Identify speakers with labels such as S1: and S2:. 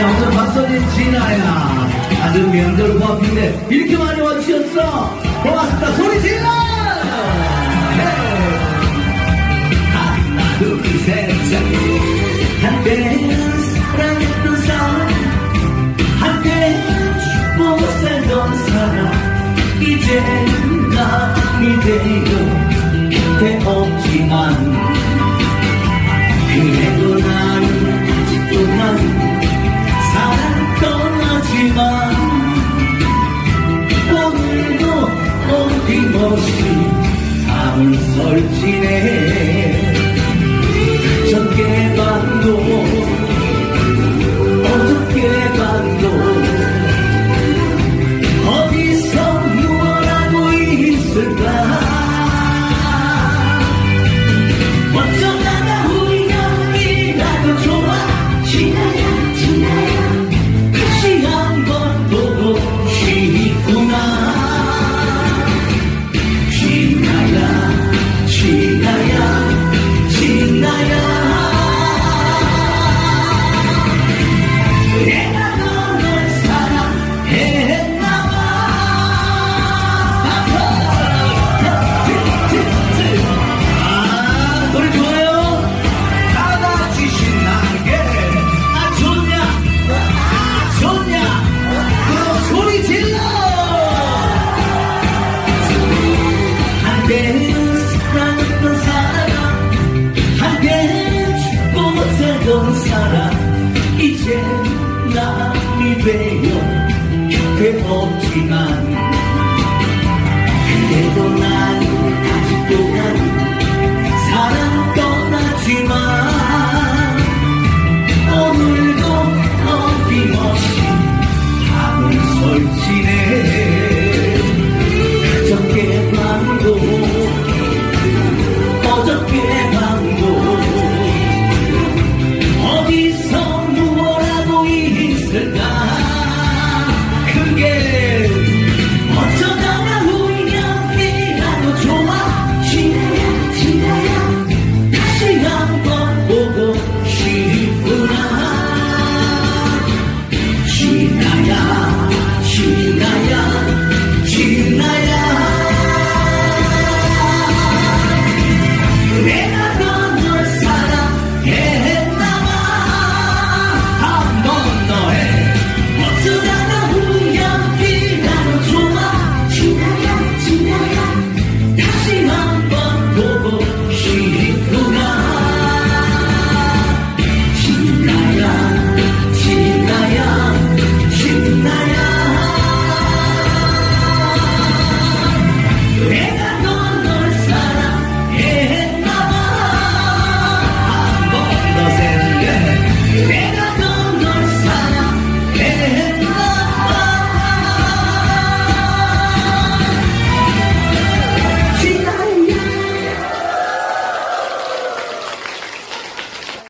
S1: 오늘 박서진 진아야 아주 명절 고맙인데 이렇게 많이 와주셨어. 고맙습니다. 소리 질러. 하나 둘셋 한때 사랑했던 사람 한때 죽고 살던 사람 이제는 남이 되어 곁에 없지만 그래도 나는 아직도 나는 사랑 떠나지만 오늘도 어김없이 밤을 설치네. 어저께 밤도 어저께 밤도 어디서 누워라고 있을까. 어쩌다가 우연이라도 좋아 지나야 지나야 다시 한번 보고 싶구나. 지나야 지나야 지나야 내가 너를 사랑했나봐. 노래 좋아요. 다같이 신나게. 좋냐 좋냐 그럼 소리 질러. 한때는 사랑했던 사람 한때는 죽고 살던 사람 이제 남이 되어 곁에 없지만 그래도 나는 아직도 나는 사랑 떠나지만